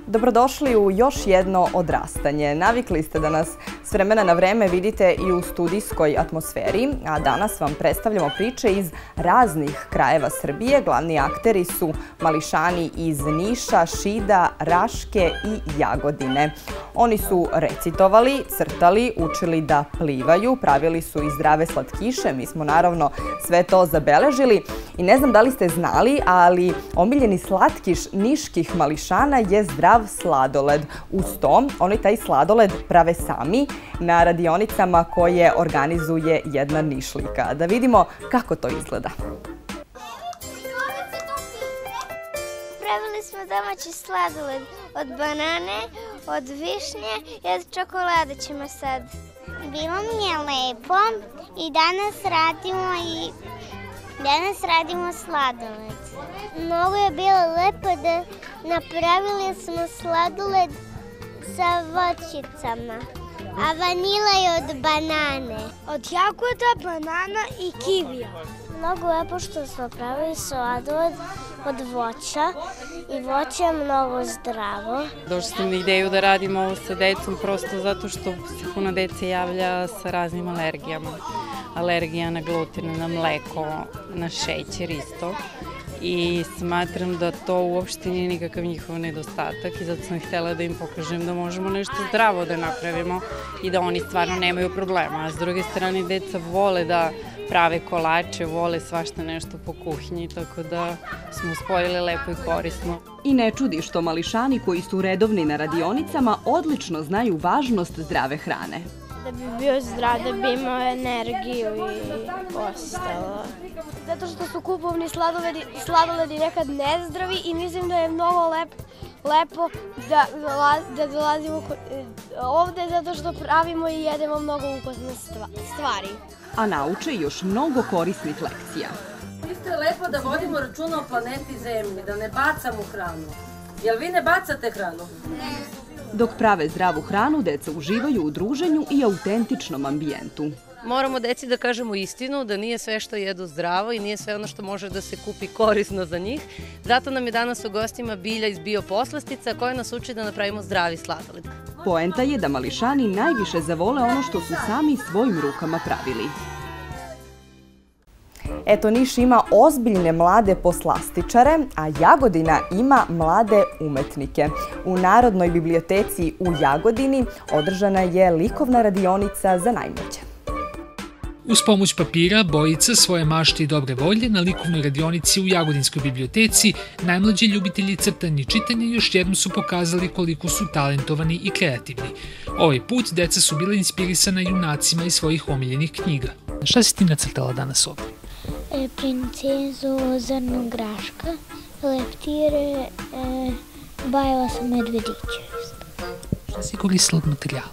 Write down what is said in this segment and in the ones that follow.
Dobrodošli u još jedno odrastanje. Navikli ste da nas s vremena na vreme vidite i u studijskoj atmosferi, a danas vam predstavljamo priče iz raznih krajeva Srbije. Glavni akteri su mališani iz Niša, Šida, Raške i Jagodine. Oni su recitovali, crtali, učili da plivaju, pravili su i zdrave slatkiše. Mi smo naravno sve to zabeležili i ne znam da li ste znali, ali omiljeni slatkiš niških mališana je zdrav sladoled. Uz to, oni taj sladoled prave sami na radionicama koje organizuje jedna Nišlijka. Da vidimo kako to izgleda. Pravili smo domaći sladoled od banane, od višnje i od čokolade ćemo sad. Bilo mi je lepo i danas radimo sladoled. Mnogo je bilo lepo da napravili smo sladoled sa voćicama, a vanila je od banane. Od jagoda, banana i kivija. Mnogo lepo što smo pravili sladoled od voća i voće je mnogo zdravo. Došli sam na ideju da radimo ovo sa decom prosto zato što se puno dece javlja sa raznim alergijama. Alergija na gluten, na mleko, na šećer isto. I smatram da to uopšte nije nikakav njihov nedostatak i zato sam htjela da im pokažem da možemo nešto zdravo da napravimo i da oni stvarno nemaju problema. A s druge strane, deca vole da prave kolače, vole svašta nešto po kuhinji, tako da smo spojili lepo i korisno. I ne čudi što mališani koji su redovni na radionicama odlično znaju važnost zdrave hrane. Da bi bio zdrav, da bi imao energiju i ostalo. Zato što su kupovni sladoledi nekad nezdravi i mislim da je mnogo lepo da dolazimo ovde zato što pravimo i jedemo mnogo ukusne stvari. A nauče još mnogo korisnih lekcija. Isto je lepo da vodimo računa o planeti Zemlji, da ne bacamo hranu. Jel vi ne bacate hranu? Ne. Dok prave zdravu hranu, deca uživaju u druženju i autentičnom ambijentu. Moramo deci da kažemo istinu, da nije sve što jedu zdravo i nije sve ono što može da se kupi korisno za njih. Zato nam je danas u gostima Bilja iz Bioposlastica koja nas uči da napravimo zdravi sladoled. Poenta je da mališani najviše zavole ono što su sami svojim rukama pravili. Eto, Niš ima ozbiljne mlade poslastičare, a Jagodina ima mlade umetnike. U Narodnoj biblioteci u Jagodini održana je likovna radionica za najmlađe. Uz pomoć papira, bojica, svoje mašte i dobre volje na likovnoj radionici u Jagodinskoj biblioteci najmlađi ljubitelji crtanja i čitanja još jednom su pokazali koliko su talentovani i kreativni. Ovaj put deca su bila inspirisana junacima iz svojih omiljenih knjiga. Šta si ti nacrtala danas ovdje? Princezu, zrnu graška, leptire, bajala sam medvedića. Šta si koristila od materijala?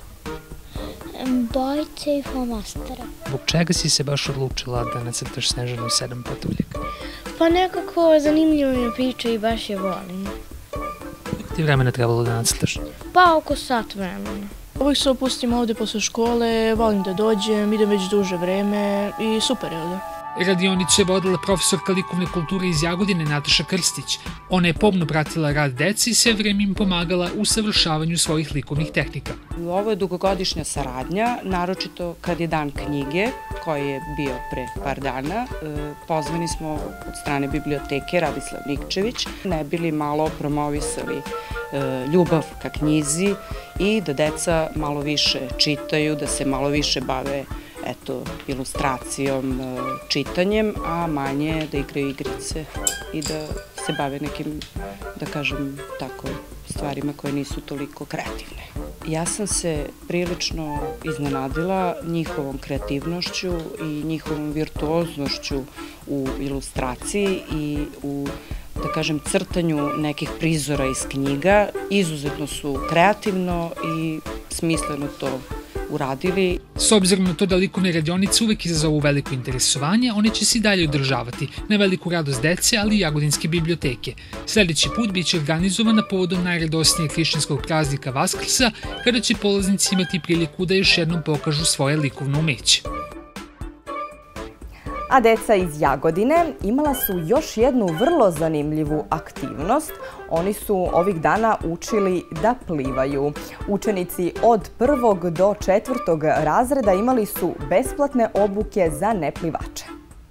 Bojice i flomastera. Zbog čega si se baš odlučila da nacrtaš Snežanu i 7 patuljaka? Pa nekako zanimljivo mi je priča i baš je volim. Koliko ti vremena trebalo da nacrtaš? Pa oko sat vremena. Uvijek se opustim ovdje posle škole, volim da dođem, idem već duže vreme i super je ovdje. Radionicu je vodila profesorka likovne kulture iz Jagodine Nataša Krstić. Ona je pomno pratila rad deci i sve vreme im pomagala u savršavanju svojih likovnih tehnika. Ovo je dugogodišnja saradnja, naročito kad je dan knjige, koji je bio pre par dana. Pozvani smo od strane biblioteke Radislav Nikčević, ne bili malo promovisali ljubav ka knjizi i da deca malo više čitaju, da se malo više bave ilustracijom, čitanjem, a manje da igraju igrice i da se bave nekim, da kažem tako, stvarima koje nisu toliko kreativne. Ja sam se prilično iznenadila njihovom kreativnošću i njihovom virtuoznošću u ilustraciji i u, da kažem, crtanju nekih prizora iz knjiga. Izuzetno su kreativno i smisleno to uradili. S obzirom na to da likovne radionice uvek izazovu veliko interesovanje, one će se i dalje održavati na veliku radost dece, ali i Jagodinske biblioteke. Sljedeći put biće organizovana povodom najradosnijeg hrišćanskog praznika Vaskrsa, kada će polaznici imati priliku da još jednom pokažu svoje likovno umeće. A deca iz Jagodine imala su još jednu vrlo zanimljivu aktivnost. Oni su ovih dana učili da plivaju. Učenici od 1. do 4. razreda imali su besplatne obuke za neplivače.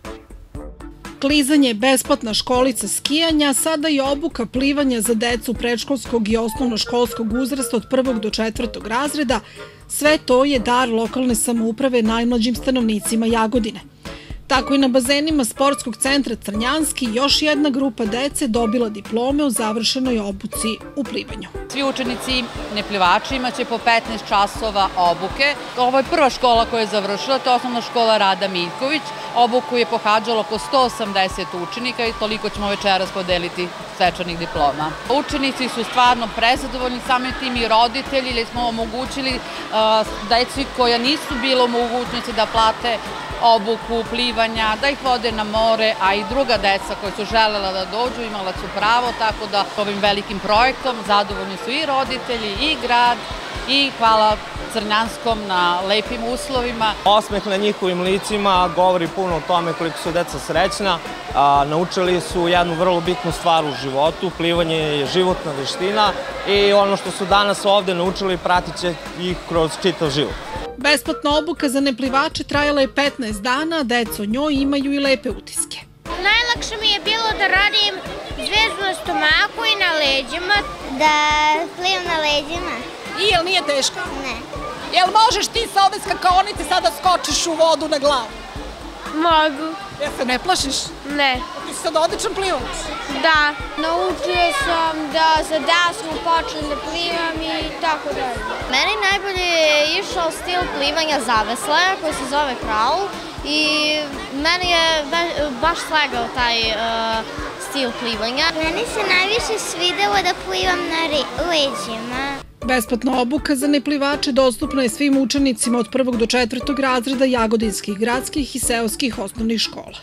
Klizanje, besplatna školica skijanja, sada i obuka plivanja za decu predškolskog i osnovnoškolskog uzrasta od 1. do 4. razreda. Sve to je dar lokalne samouprave najmlađim stanovnicima Jagodine. Tako i na bazenima Sportskog centra Crnjanski još jedna grupa dece dobila diplome u završenoj obuci u plivanju. Svi učenici neplivači imaće po 15 časova obuke. Ovo je prva škola koja je završila, to je osnovna škola Rada Miljković. Obuku je pohađalo oko 180 učenika i toliko ćemo večeras podeliti svečanih diploma. Učenici su stvarno prezadovoljni, samim tim i roditelji, jer smo omogućili deci koja nisu bila u mogućnosti da plate obuku plivanja, da ih vode na more, a i druga deca koja su želela da dođu imala su pravo, tako da ovim velikim projektom zadovoljni su i roditelji i grad i hvala Crnjanskom na lepim uslovima. Osmeh na njihovim licima govori puno o tome koliko su deca srećna. Naučili su jednu vrlo bitnu stvar u životu, plivanje je životna veština i ono što su danas ovde naučili pratit će ih kroz čitav život. Besplatna obuka za neplivače trajala je 15 dana, a deca o njoj imaju i lepe utiske. Najlakše mi je bilo da radim zvezdu na stomaku i na leđima. Da plivam na leđima. I jel nije teško? Ne. Jel možeš ti sa ove skakaonice sada skočiš u vodu na glavu? Mogu. Jel se ne plašiš? Ne. Ti si sad odličan plivač? Da. Naučio sam da za dasmu počnem da plivam i tako dalje. Meni najbolje je išao stil plivanja zavesle koji se zove kraul i meni je baš slegao taj stil plivanja. Meni se najviše svidelo da plivam na leđima. Besplatna obuka za neplivače dostupna je svim učenicima od 1. do 4. razreda jagodinskih gradskih i seoskih osnovnih škola.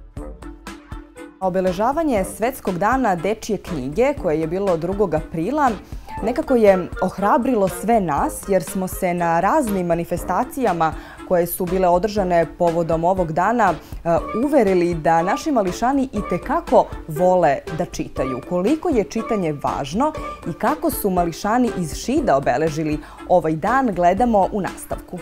Obeležavanje Svetskog dana dečije knjige, koje je bilo 2. aprila, nekako je ohrabrilo sve nas jer smo se na raznim manifestacijama koje su bile održane povodom ovog dana uverili da naši mališani itekako vole da čitaju. Koliko je čitanje važno i kako su mališani iz Šida obeležili ovaj dan, gledamo u nastavku.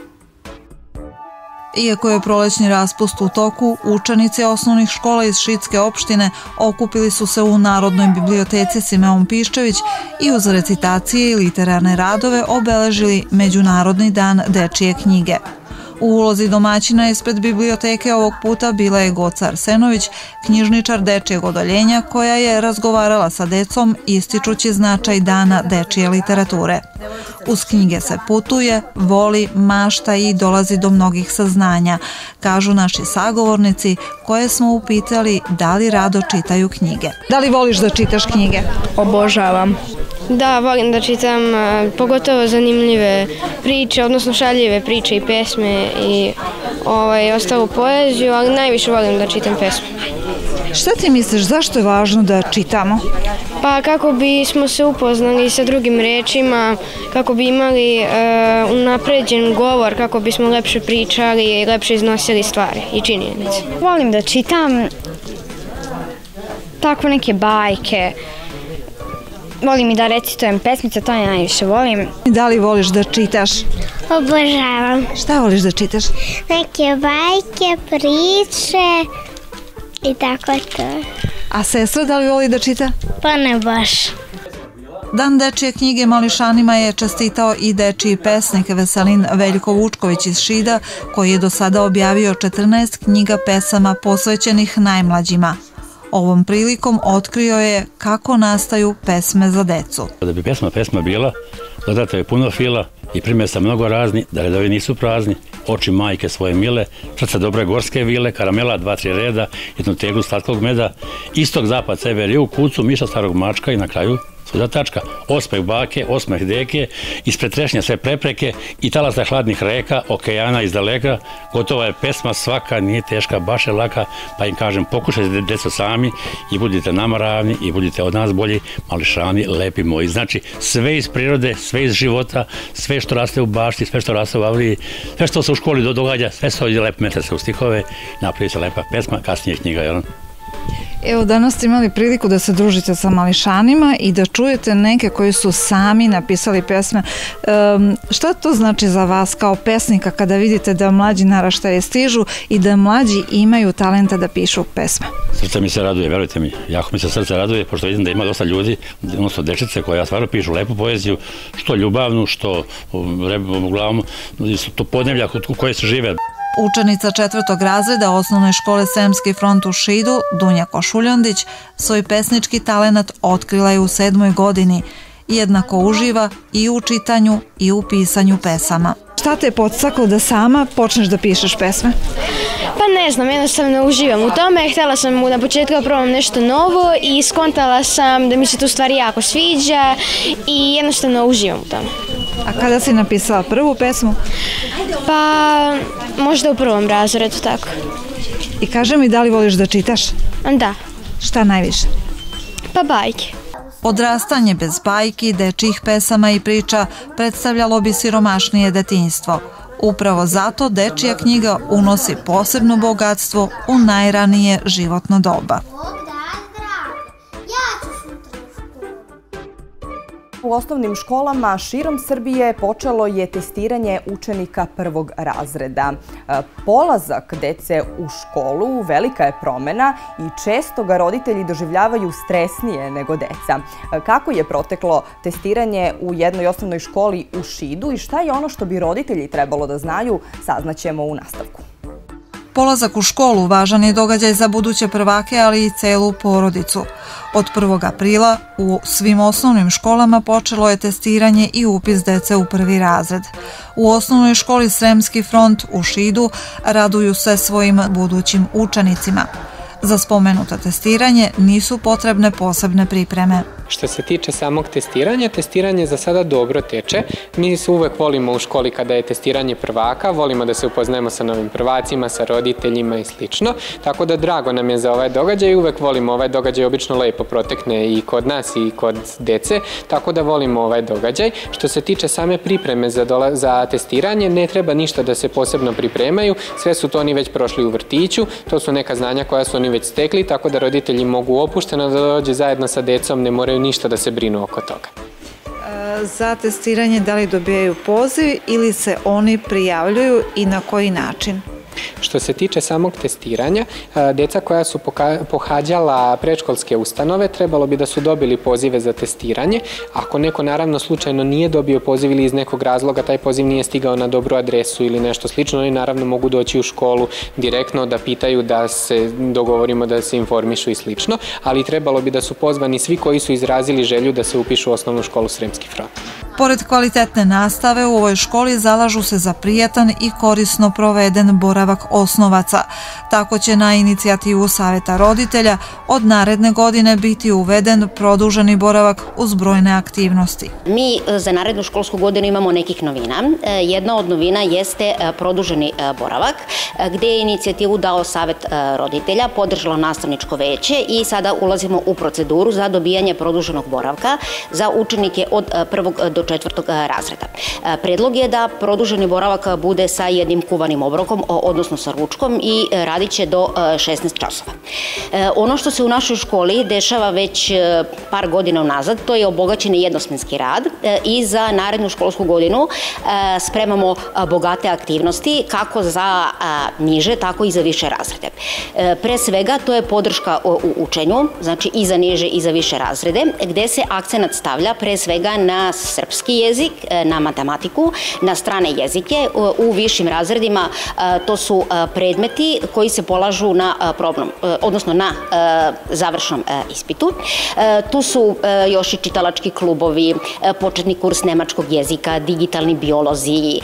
Iako je prolećni raspust u toku, učenici osnovnih škola iz Šidske opštine okupili su se u Narodnoj biblioteci Simeon Piščević i uz recitacije i literarne radove obeležili Međunarodni dan dečije knjige. U ulozi domaćina ispred biblioteke ovog puta bila je Goca Arsenović, knjižničar dečijeg odoljenja koja je razgovarala sa decom ističući značaj dana dečije literature. Uz knjige se putuje, voli, mašta i dolazi do mnogih saznanja, kažu naši sagovornici koje smo upitali da li rado čitaju knjige. Da li voliš da čitaš knjige? Obožavam. Da, volim da čitam pogotovo zanimljive priče, odnosno šaljive priče i pesme i ostalu poeziju, ali najviše volim da čitam pesme. Šta ti misliš, zašto je važno da čitamo? Pa kako bismo se upoznali sa drugim rečima, kako bi imali unapređen govor, kako bismo lepše pričali i lepše iznosili stvari i činjenice. Volim da čitam tako neke bajke. Volim i da recitujem pesmice, to ja najviše volim. Da li voliš da čitaš? Obožavam. Šta voliš da čitaš? Neke bajke, priče i tako to. A sestra da li voli da čita? Pa ne baš. Dan dečije knjige mališanima je čestitao i dečiji pesnik Veselin Veljko Vučković iz Šida, koji je do sada objavio 14 knjiga pesama posvećenih najmlađima. Ovom prilikom otkrio je kako nastaju pesme za decu. Da bi pesma bila, dodato je puno fila i primjesa mnogo razni, da redovi nisu prazni, oči majke svoje mile, srce dobre gorske vile, karamela, 2-3 reda, jednu teglu slatkog meda, istok, zapad, sever, jug, kucu, miša, starog mačka i na kraju svuda tačka, osmeh bake, osmeh deke, ispred trešnja sve prepreke i talasa hladnih reka, okeana iz daleka, gotova je pesma svaka, nije teška, baš je laka, pa im kažem, pokušajte deco sami i budite nama ravni i budite od nas bolji, mališani, lepi moji. Znači, sve iz prirode, sve iz života, sve što raste u bašti, sve što raste u avliji, sve što se u školi događa, sve se ovdje lepo mete se u stihove, napravi se lepa pesma, kasnije knjiga, jel? Evo, danas ste imali priliku da se družite sa mališanima i da čujete neke koji su sami napisali pesme. Šta to znači za vas kao pesnika kada vidite da mlađi naraštaje stižu i da mlađi imaju talenta da pišu pesme? Srce mi se raduje, verujte mi, jako mi se srce raduje, pošto vidim da ima dosta ljudi, odnosno dečice koja stvarno pišu lepu poeziju, što ljubavnu, što uglavnom, to podneblja u koje se žive. Učenica 4. razreda osnovne škole Sremski front u Šidu, Dunja Košuljondić, svoj pesnički talenat otkrila je u 7. godini. Jednako uživa i u čitanju i u pisanju pesama. Šta te je podstaklo da sama počneš da pišeš pesme? Pa ne znam, jednostavno uživam u tome. Htjela sam na početku da probam nešto novo i skontala sam da mi se tu stvari jako sviđa i jednostavno uživam u tome. A kada si napisala prvu pesmu? Pa možda u 1. razredu, tako. I kaži mi, da li voliš da čitaš? Da. Šta najviše? Pa bajke. Odrastanje bez bajki, dečjih pesama i priča predstavljalo bi siromašnije detinjstvo. Upravo zato dečija knjiga unosi posebno bogatstvo u najranije životno doba. U osnovnim školama širom Srbije počelo je testiranje učenika 1. razreda. Polazak dece u školu velika je promena i često ga roditelji doživljavaju stresnije nego deca. Kako je proteklo testiranje u jednoj osnovnoj školi u Šidu i šta je ono što bi roditelji trebalo da znaju, saznaćemo u nastavku. Polazak u školu važan je događaj za buduće prvake, ali i celu porodicu. Od 1. aprila u svim osnovnim školama počelo je testiranje i upis dece u 1. razred. U osnovnoj školi Sremski front u Šidu raduju se svojim budućim učenicima. Za spomenuto testiranje nisu potrebne posebne pripreme. Što se tiče samog testiranja, testiranje za sada dobro teče. Mi se uvek volimo u školi kada je testiranje prvaka, volimo da se upoznajemo sa novim prvacima, sa roditeljima i slično. Tako da drago nam je za ovaj događaj, uvek volimo ovaj događaj, obično lepo protekne i kod nas i kod dece, tako da volimo ovaj događaj. Što se tiče same pripreme za testiranje, ne treba ništa da se posebno pripremaju, sve su to oni već prošli u vrtiću, to su neka znanja koja su oni već stekli, tako da roditelji mogu opušteno da dođe zajedno sa decom, ne moraju ništa da se brinu oko toga. Za testiranje da li dobijaju poziv ili se oni prijavljuju i na koji način? Što se tiče samog testiranja, deca koja su pohađala predškolske ustanove trebalo bi da su dobili pozive za testiranje. Ako neko naravno slučajno nije dobio poziv ili iz nekog razloga taj poziv nije stigao na dobru adresu ili nešto slično, oni naravno mogu doći u školu direktno da pitaju, da se dogovorimo, da se informišu i slično, ali trebalo bi da su pozvani svi koji su izrazili želju da se upišu u osnovnu školu Sremski front. Pored kvalitetne nastave, u ovoj školi zalažu se za prijatan i korisno proveden boravak osnovaca. Tako će na inicijativu Saveta roditelja od naredne godine biti uveden produženi boravak uz brojne aktivnosti. Mi za narednu školsku godinu imamo nekih novina. Jedna od novina jeste produženi boravak, gde je inicijativu dao Savet roditelja, podržalo nastavničko veće i sada ulazimo u proceduru za dobijanje produženog boravka za učenike od 1. do 4. razreda. Predlog je da produženi boravak bude sa jednim kuvanim obrokom, odnosno sa ručkom, i radit će do 16 časova. Ono što se u našoj školi dešava već par godina unazad, to je obogaćeni jednosmenski rad i za narednu školsku godinu spremamo bogate aktivnosti kako za niže, tako i za više razrede. Pre svega, to je podrška u učenju, znači i za niže i za više razrede, gde se akcenat stavlja pre svega na srpski jezik, na matematiku, na strane jezike. U višim razredima to su predmeti koji se polažu na probnom, odnosno na završnom ispitu. Tu su još i čitalački klubovi, početni kurs nemačkog jezika, digitalni biolozi,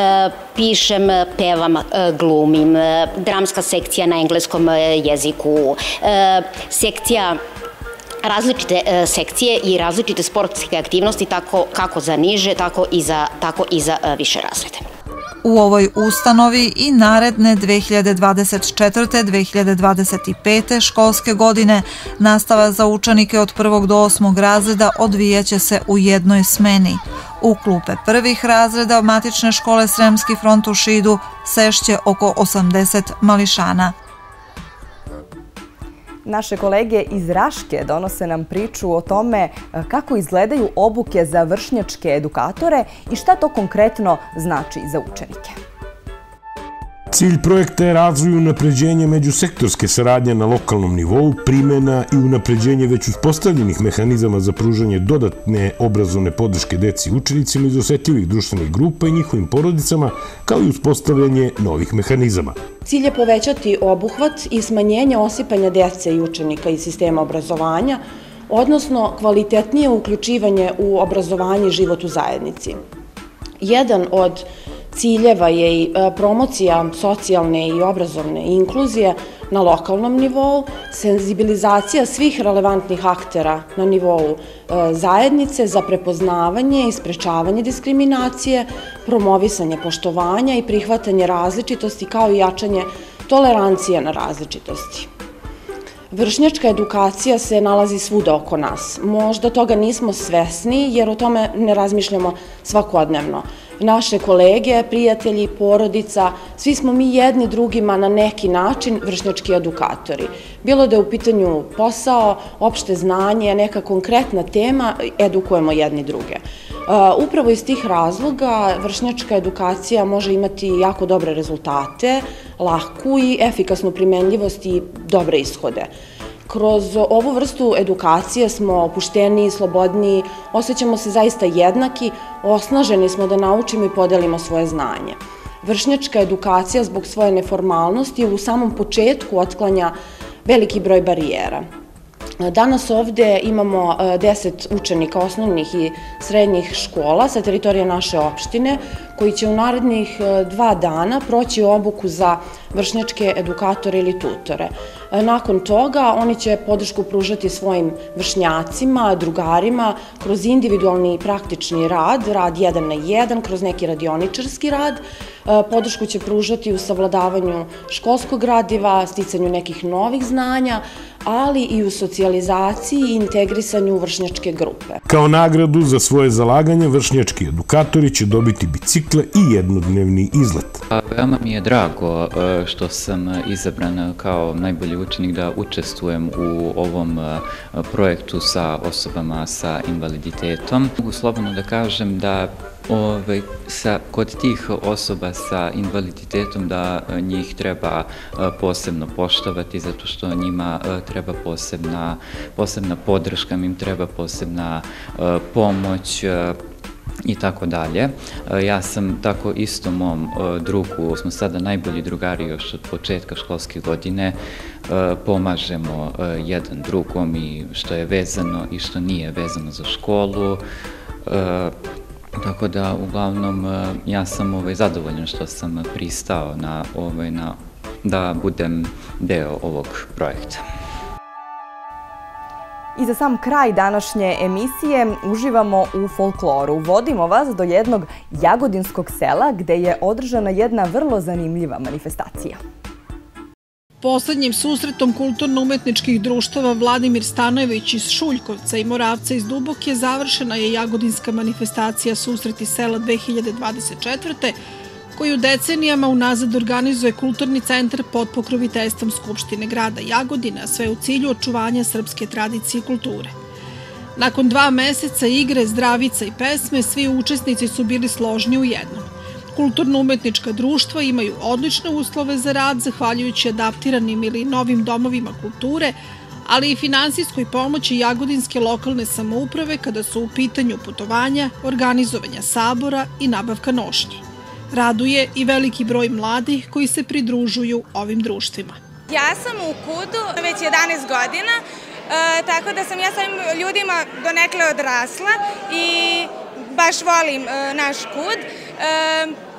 pišem, pevam, glumim, dramska sekcija na engleskom jeziku, sekcija različite sekcije i različite sportske aktivnosti kako za niže, tako i za više razrede. U ovoj ustanovi i naredne 2024. 2025. školske godine nastava za učenike od 1. do 8. razreda odvijaće se u jednoj smeni. U klupe prvih razreda matične škole Sremski front u Šidu sešće oko 80 mališana. Naše kolege iz Raške donose nam priču o tome kako izgledaju obuke za vršnjačke edukatore i šta to konkretno znači za učenike. Cilj projekta je razvoj i unapređenje međusektorske saradnje na lokalnom nivou, primjena i unapređenje već uspostavljenih mehanizama za pružanje dodatne obrazovne podrške deci i učenicima iz osetljivih društvenih grupa i njihovim porodicama, kao i uspostavljanje novih mehanizama. Cilj je povećati obuhvat i smanjenje osipanja dece i učenika iz sistema obrazovanja, odnosno kvalitetnije uključivanje u obrazovanje i život u zajednici. Jedan od ciljeva je i promocija socijalne i obrazovne inkluzije na lokalnom nivou, senzibilizacija svih relevantnih aktera na nivou zajednice za prepoznavanje i sprečavanje diskriminacije, promovisanje poštovanja i prihvatanje različitosti kao i jačanje tolerancije na različitosti. Vršnjačka edukacija se nalazi svuda oko nas. Možda toga nismo svesni jer o tome ne razmišljamo svakodnevno. Naše kolege, prijatelji, porodica, svi smo mi jedni drugima na neki način vršnjački edukatori. Bilo da je u pitanju posao, opšte znanje, neka konkretna tema, edukujemo jedni druge. Upravo iz tih razloga vršnjačka edukacija može imati jako dobre rezultate, laku i efikasnu primenljivost i dobre ishode. Kroz ovu vrstu edukacije smo opušteniji, slobodniji, osjećamo se zaista jednaki, osnaženi smo da naučimo i podelimo svoje znanje. Vršnjačka edukacija zbog svoje neformalnosti u samom početku otklanja veliki broj barijera. Danas ovde imamo 10 učenika osnovnih i srednjih škola sa teritorije naše opštine koji će u narednih 2 dana proći obuku za vršnjačke edukatore ili tutore. Nakon toga oni će podršku pružati svojim vršnjacima, drugarima kroz individualni i praktični rad 1 na 1, kroz neki radioničarski rad. Podršku će pružati u savladavanju školskog gradiva, sticanju nekih novih znanja, ali i u socijalizaciji i integrisanju vršnjačke grupe. Kao nagradu za svoje zalaganje vršnjački edukatori će dobiti bicikle i jednodnevni izlet. Veoma mi je drago što sam izabran kao najbolji učenik da učestvujem u ovom projektu sa osobama sa invaliditetom. Mogu slobodno da kažem da kod tih osoba sa invaliditetom da njih treba posebno poštovati zato što njima treba posebna podrška, im treba posebna pomoć i tako dalje. Ja sam tako isto mom drugu, smo sada najbolji drugari još od početka školske godine, pomažemo jedan drugom i što je vezano i što nije vezano za školu. Tako da, uglavnom, ja sam zadovoljan što sam pristao da budem deo ovog projekta. I za sam kraj današnje emisije uživamo u folkloru. Vodimo vas do jednog jagodinskog sela gde je održana jedna vrlo zanimljiva manifestacija. Poslednjim susretom kulturno-umetničkih društava Vladimir Stanojević iz Šuljkovca i Moravca iz Duboke završena je jagodinska manifestacija Susreti sela 2024. koju decenijama unazad organizuje Kulturni centar pod pokroviteljstvom Skupštine grada Jagodina, sve u cilju očuvanja srpske tradicije i kulture. Nakon 2 meseca igre, zdravica i pesme, svi učesnici su bili složni u jednom. Kulturno-umetnička društva imaju odlične uslove za rad, zahvaljujući adaptiranim ili novim domovima kulture, ali i finansijskoj pomoći jagodinske lokalne samouprave kada su u pitanju putovanja, organizovanja sabora i nabavka nošnji. Raduje i veliki broj mladih koji se pridružuju ovim društvima. Ja sam u KUD-u već 11 godina, tako da sam ja sa ovim ljudima donekle odrasla i baš volim naš KUD.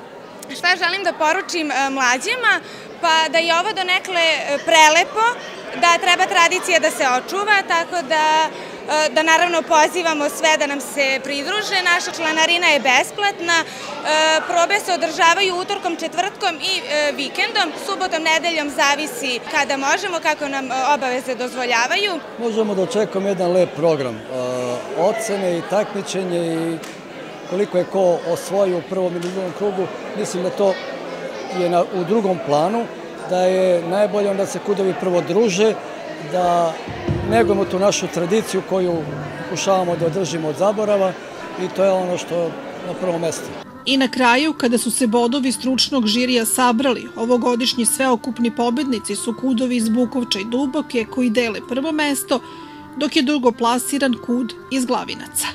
Šta želim da poručim mlađima? Pa da je ovo donekle prelepo, da treba tradicija da se očuva, tako da naravno pozivamo sve da nam se pridruže. Naša članarina je besplatna, probe se održavaju utorkom, četvrtkom i vikendom, subotom, nedeljom, zavisi kada možemo, kako nam obaveze dozvoljavaju. Možemo da očekujemo jedan lep program, ocene i takmičenje i koliko je ko osvojio u prvom ili drugom krugu. Mislim da to je u drugom planu, da je najbolje onda se KUD-ovi prvo druže, da negujemo tu našu tradiciju koju pokušavamo da održimo od zaborava i to je ono što je na prvom mestu. I na kraju, kada su se bodovi stručnog žirija sabrali, ovogodišnji sveokupni pobednici su KUD-ovi iz Bukovča i Duboke koji dele prvo mesto, dok je drugo plasiran KUD iz Glavinaca.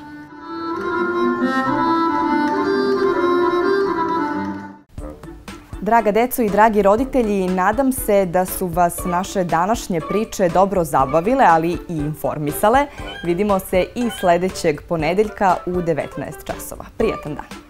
Draga deco i dragi roditelji, nadam se da su vas naše današnje priče dobro zabavile, ali i informisale. Vidimo se i sledećeg ponedeljka u 19 časova. Prijatan dan!